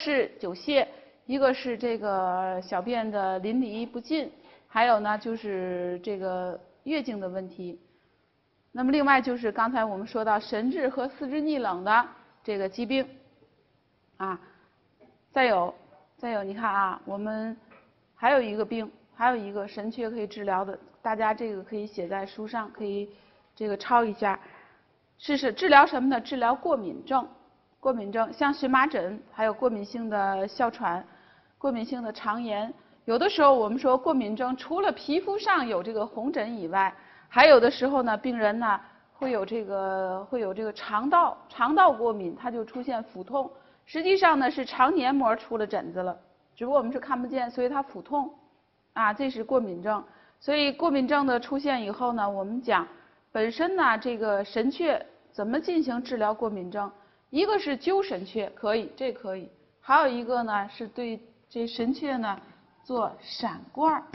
是久泻，一个是这个小便的淋漓不尽，还有呢就是这个月经的问题。那么另外就是刚才我们说到神志和四肢逆冷的这个疾病啊，再有你看啊，我们还有一个病，还有一个神阙可以治疗的，大家这个可以写在书上，可以这个抄一下。是治疗什么呢？治疗过敏症。过敏症像荨麻疹，还有过敏性的哮喘、过敏性的肠炎。有的时候我们说过敏症除了皮肤上有这个红疹以外，还有的时候呢，病人呢会有这个肠道过敏，它就出现腹痛。实际上呢是肠黏膜出了疹子了，只不过我们是看不见，所以它腹痛啊，这是过敏症。所以过敏症的出现以后呢，我们讲本身呢这个神阙怎么进行治疗过敏症？一个是灸神阙，可以，这可以；还有一个呢是对这神阙呢做闪罐，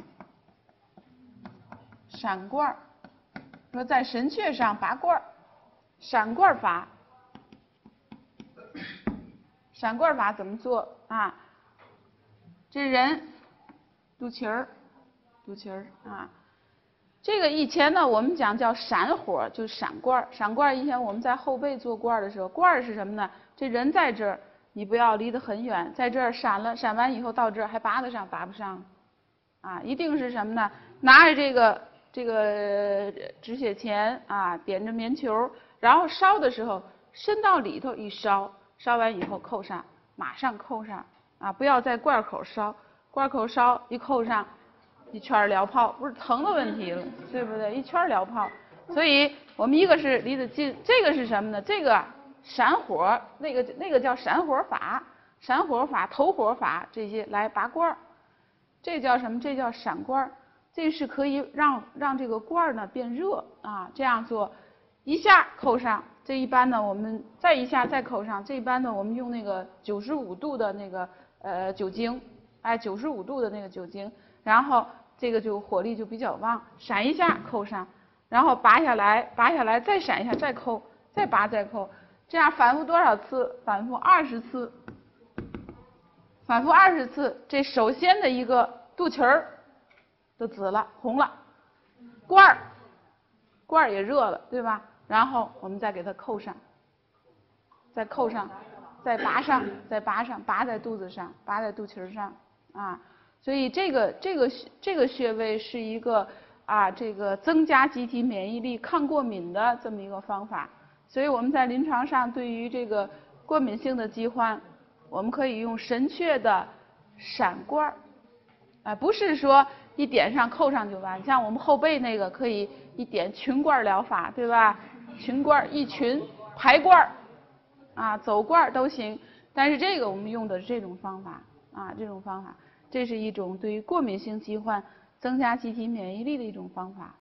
说在神阙上拔罐，闪罐法。闪罐法怎么做啊？这人肚脐儿啊。这个以前呢，我们讲叫闪火，就是闪罐。闪罐以前我们在后背做罐的时候，罐是什么呢？这人在这儿，你不要离得很远，在这儿闪了，闪完以后到这儿还拔得上，拔不上，啊，一定是什么呢？拿着这个止血钳啊，点着棉球，然后烧的时候伸到里头一烧，烧完以后扣上，马上扣上啊，不要在罐口烧，罐口烧一扣上。一圈燎泡，不是疼的问题了，对不对？一圈燎泡，所以我们一个是离得近，这个是什么呢？这个闪火，那个叫闪火法、投火法这些来拔罐儿，这叫什么？这叫闪罐儿，这是可以让这个罐儿呢变热啊，这样做，一下扣上，这一般呢我们再一下再扣上，这一般呢我们用那个95度的那个酒精，哎，95度的那个酒精。然后这个就火力就比较旺，闪一下扣上，然后拔下来，再闪一下，再扣，再拔再扣，这样反复多少次？反复20次。反复20次，这首先的一个肚脐儿都紫了，红了，罐儿也热了，对吧？然后我们再给它扣上，再扣上，再拔上，拔在肚子上，拔在肚脐上啊。所以这个穴位是一个啊，这个增加机体免疫力、抗过敏的这么一个方法。所以我们在临床上对于这个过敏性的疾患，我们可以用神阙的闪罐儿，不是说一点上扣上就完。像我们后背那个可以一点群罐疗法，对吧？群罐一群排罐啊，走罐都行。但是这个我们用的是这种方法啊，这种方法。这是一种对于过敏性疾患增加机体免疫力的一种方法。